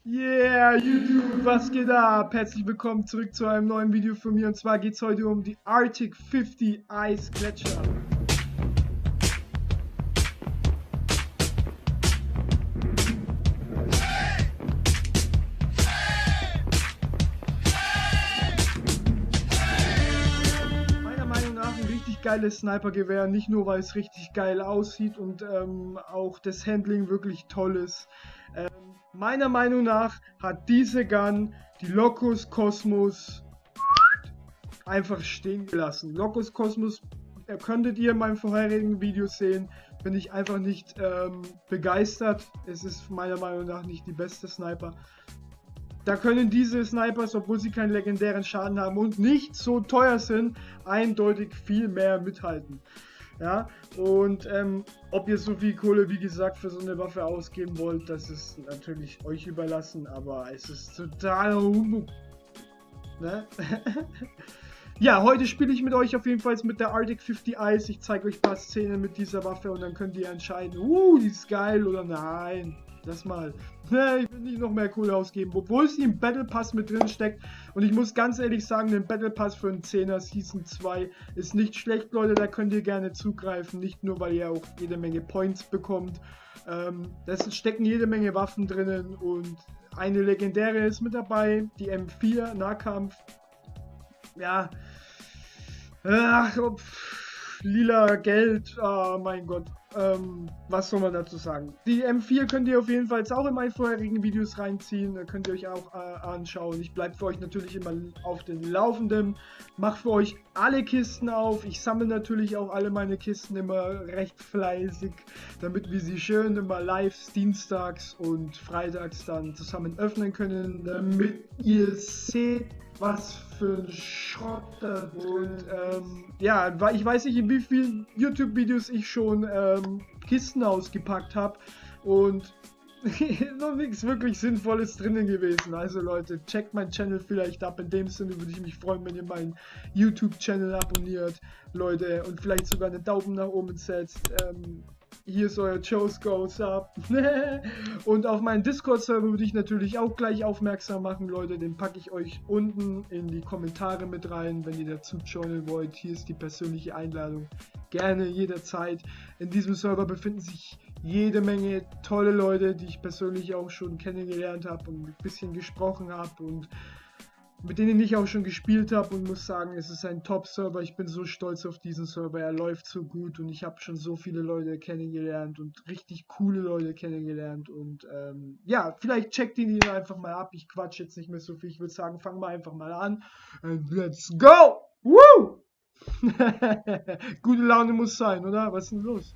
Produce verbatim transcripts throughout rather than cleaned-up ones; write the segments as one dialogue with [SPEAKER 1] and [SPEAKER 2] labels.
[SPEAKER 1] Yeah, YouTube, was geht ab? Herzlich willkommen zurück zu einem neuen Video von mir. Und zwar geht es heute um die Arctic fünfzig Eisgletscher. Meiner Meinung nach ein richtig geiles Snipergewehr, nicht nur weil es richtig geil aussieht und ähm, auch das Handling wirklich toll ist. Ähm, meiner Meinung nach hat diese Gun die Locus Cosmos einfach stehen gelassen. Locus Cosmos äh, könntet ihr in meinem vorherigen Video sehen, bin ich einfach nicht ähm, begeistert. Es ist meiner Meinung nach nicht die beste Sniper. Da können diese Snipers, obwohl sie keinen legendären Schaden haben und nicht so teuer sind, eindeutig viel mehr mithalten. Ja, und ähm, ob ihr so viel Kohle, wie gesagt, für so eine Waffe ausgeben wollt, das ist natürlich euch überlassen, aber es ist total Humbug. Ne? Ja, heute spiele ich mit euch auf jeden Fall mit der Arctic fünfzig Ice. Ich zeige euch ein paar Szenen mit dieser Waffe und dann könnt ihr entscheiden, uh, die ist geil oder nein. Lass mal. Ich will nicht noch mehr Kohle ausgeben, obwohl sie im Battle Pass mit drin steckt. Und ich muss ganz ehrlich sagen, den Battle Pass für einen Zehner Season zwei ist nicht schlecht, Leute. Da könnt ihr gerne zugreifen. Nicht nur, weil ihr auch jede Menge Points bekommt. Ähm, da stecken jede Menge Waffen drinnen und eine legendäre ist mit dabei. Die M vier Nahkampf. Ja. Ach, pff, lila Geld, oh mein Gott, ähm, was soll man dazu sagen? Die M vier könnt ihr auf jeden Fall auch in meinen vorherigen Videos reinziehen, da könnt ihr euch auch äh, anschauen. Ich bleibe für euch natürlich immer auf den Laufenden, mache für euch alle Kisten auf. Ich sammle natürlich auch alle meine Kisten immer recht fleißig, damit wir sie schön immer live dienstags und freitags dann zusammen öffnen können, damit ihr seht, was für ein Schrott da und ähm, ja, ich weiß nicht, in wie vielen YouTube-Videos ich schon ähm, Kisten ausgepackt habe und noch nichts wirklich Sinnvolles drinnen gewesen. Also Leute, checkt meinen Channel vielleicht ab. In dem Sinne würde ich mich freuen, wenn ihr meinen YouTube-Channel abonniert, Leute, und vielleicht sogar einen Daumen nach oben setzt. Ähm, hier ist euer Joe's Goes Up. Und auf meinen Discord-Server würde ich natürlich auch gleich aufmerksam machen, Leute. Den packe ich euch unten in die Kommentare mit rein, wenn ihr dazu joinen wollt. Hier ist die persönliche Einladung. Gerne, jederzeit. In diesem Server befinden sich jede Menge tolle Leute, die ich persönlich auch schon kennengelernt habe und ein bisschen gesprochen habe und mit denen ich auch schon gespielt habe, und muss sagen, es ist ein Top-Server. Ich bin so stolz auf diesen Server. Er läuft so gut und ich habe schon so viele Leute kennengelernt und richtig coole Leute kennengelernt. Und ähm, ja, vielleicht checkt ihn einfach mal ab. Ich quatsche jetzt nicht mehr so viel. Ich würde sagen, fangen wir einfach mal an. And let's go! Woo! Gute Laune muss sein, oder? Was ist denn los?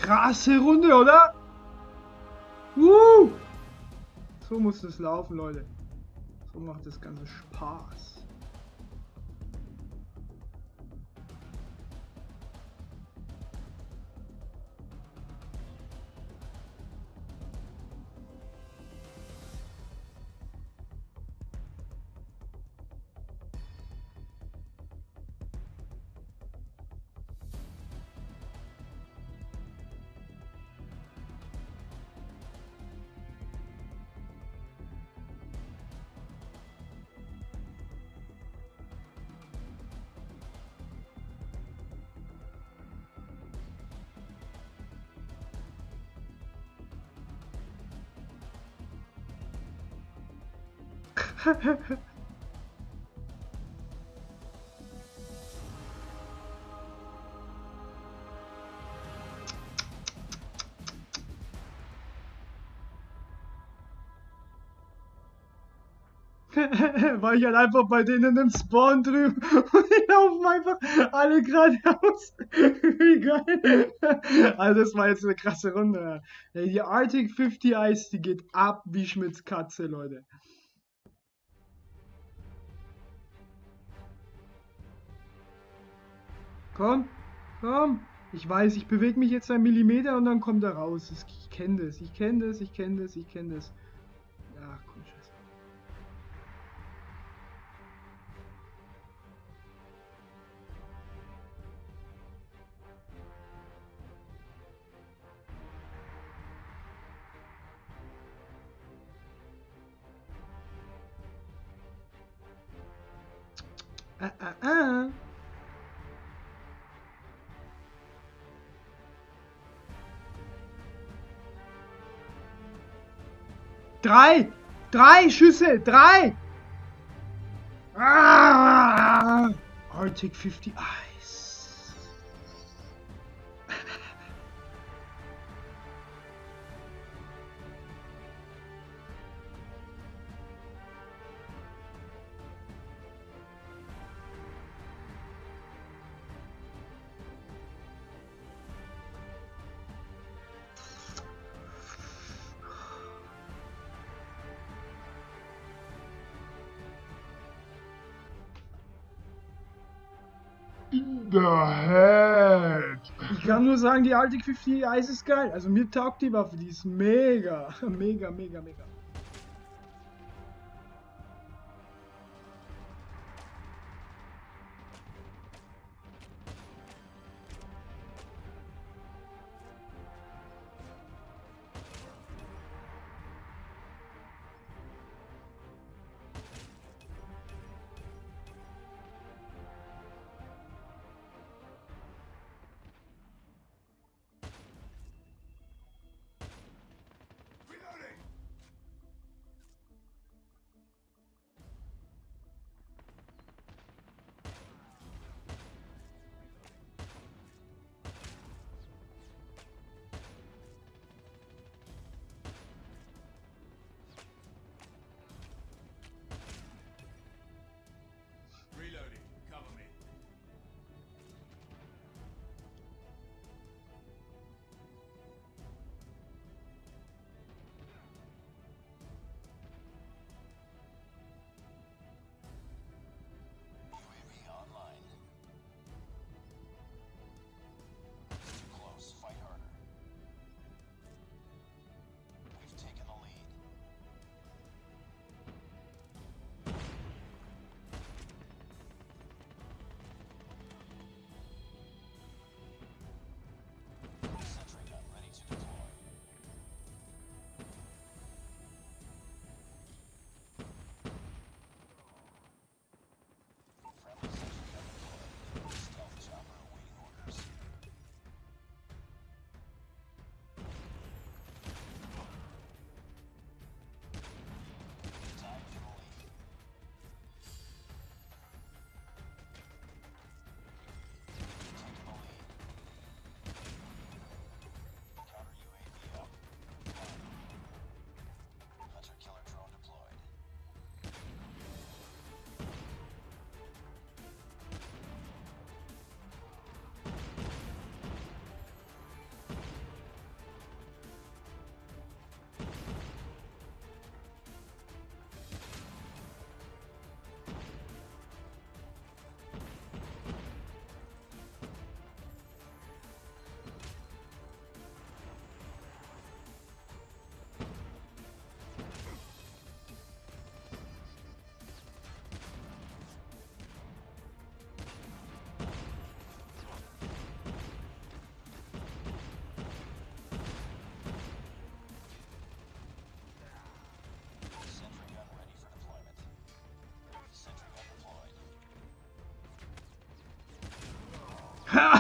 [SPEAKER 1] krasse Runde, oder? Uh! So muss es laufen, Leute. So macht das Ganze Spaß. War ich halt einfach bei denen im Spawn drüben und die laufen einfach alle geradeaus. Wie geil. Also das war jetzt eine krasse Runde. Ey, die Arctic fünfzig Ice, die geht ab wie Schmitz Katze, Leute. Komm, komm. Ich weiß, ich bewege mich jetzt einen Millimeter und dann kommt er raus. Ich kenne das, ich kenne das, ich kenne das, ich kenne das. Ach, komm, Scheiße. Ah, ah, ah. Drei! Drei Schüsse! Drei! Ah! Arctic fünfzig Ice.
[SPEAKER 2] In the head.
[SPEAKER 1] Ich kann nur sagen, die Arctic fünfzig Ice ist geil. Also mir taugt die Waffe, die ist mega. Mega, mega, mega.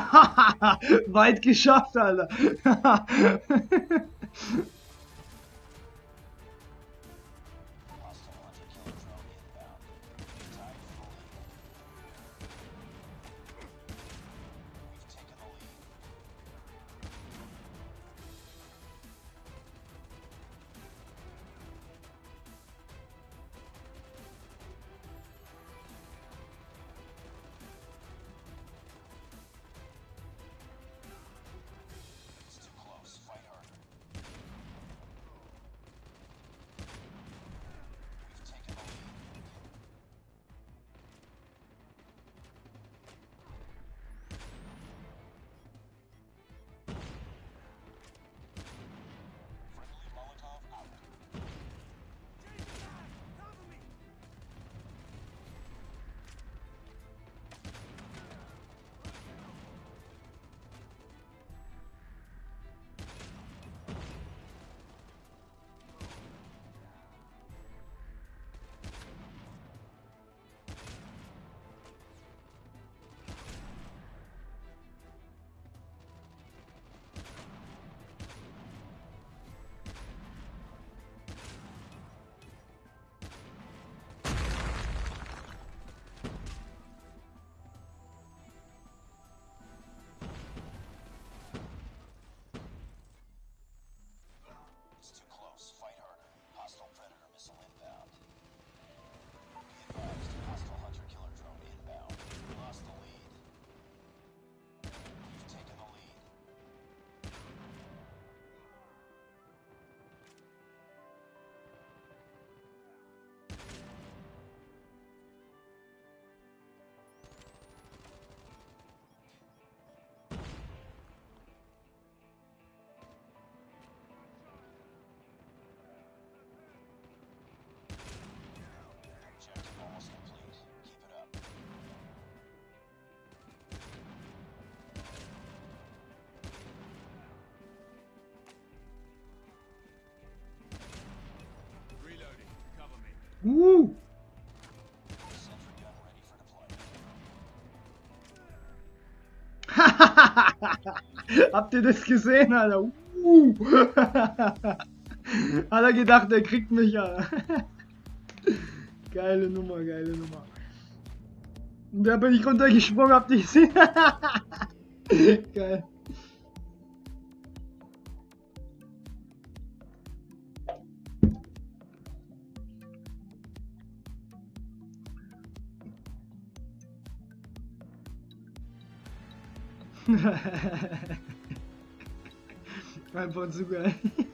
[SPEAKER 1] Weit geschafft, Alter. Uh. Habt ihr das gesehen, Alter? Uh. Hat er gedacht, er kriegt mich, Alter. Geile Nummer, geile Nummer. Und da bin ich runtergesprungen, habt ihr gesehen? Geil. Einfach zu geil.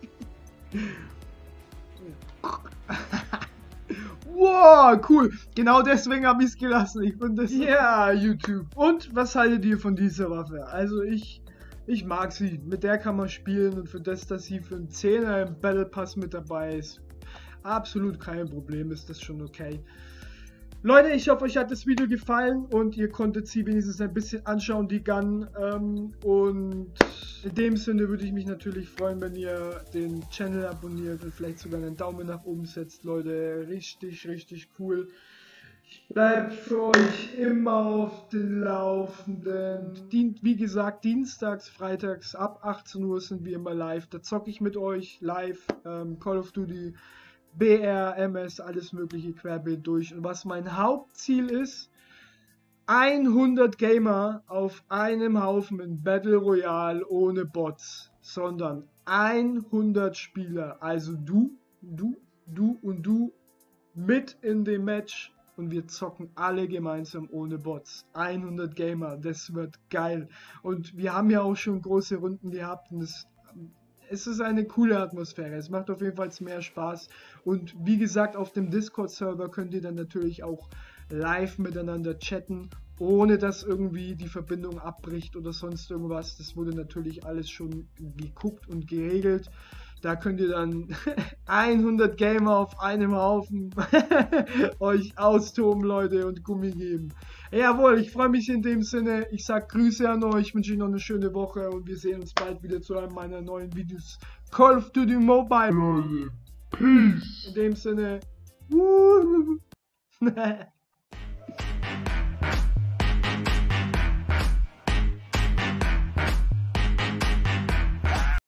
[SPEAKER 1] Wow, cool. Genau deswegen habe ich es gelassen. Ich finde das... Ja, yeah, YouTube. Und was haltet ihr von dieser Waffe? Also ich... Ich mag sie. Mit der kann man spielen und für das, dass sie für einen Zehner im Battle Pass mit dabei ist, absolut kein Problem. Ist das schon okay. Leute, ich hoffe, euch hat das Video gefallen und ihr konntet sie wenigstens ein bisschen anschauen, die Gun. Ähm, und in dem Sinne würde ich mich natürlich freuen, wenn ihr den Channel abonniert und vielleicht sogar einen Daumen nach oben setzt, Leute. Richtig, richtig cool. Bleibt für euch immer auf den Laufenden. Dient, wie gesagt, dienstags, freitags ab achtzehn Uhr sind wir immer live. Da zocke ich mit euch live ähm, Call of Duty. B R, M S, alles mögliche querbeet durch. Und was mein Hauptziel ist, hundert Gamer auf einem Haufen in Battle Royale ohne Bots, sondern hundert Spieler, also du, du, du und du mit in dem Match und wir zocken alle gemeinsam ohne Bots. hundert Gamer, das wird geil. Und wir haben ja auch schon große Runden gehabt und das Es ist eine coole Atmosphäre, es macht auf jeden Fall mehr Spaß und wie gesagt, auf dem Discord-Server könnt ihr dann natürlich auch live miteinander chatten, ohne dass irgendwie die Verbindung abbricht oder sonst irgendwas. Das wurde natürlich alles schon geguckt und geregelt. Da könnt ihr dann hundert Gamer auf einem Haufen euch austoben, Leute, und Gummi geben. Jawohl, ich freue mich in dem Sinne. Ich sage Grüße an euch, wünsche euch noch eine schöne Woche und wir sehen uns bald wieder zu einem meiner neuen Videos. Call of Duty Mobile.
[SPEAKER 2] Leute, Peace.
[SPEAKER 1] In dem Sinne.